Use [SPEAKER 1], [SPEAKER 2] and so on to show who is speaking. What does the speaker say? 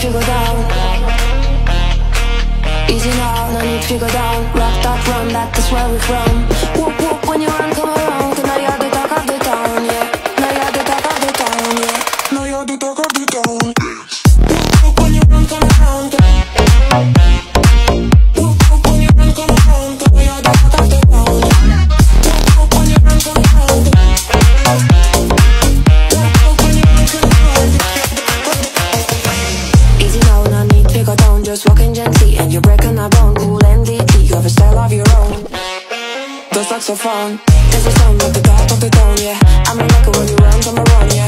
[SPEAKER 1] to go down. Easy now, no need to go down. Rock that run, that is where we're from. Whoop whoop when you run, come around. Cause now you're the talk of the town, yeah. Now you're the talk of the town, yeah. Now you're the talk of the town. Whoop whoop when you run, come around. Whoop whoop when you run, come around. Cause now you're the talk of the town. Whoop whoop when you run, come around. Whoop whoop when you run, come around. Easy now, no need to go down. Just walking gently and you're breaking a bone. Cool NDT, you have a style of your own. The saxophone, there's a sound at the top of the tone, yeah. I'm a record when you run, come around, yeah.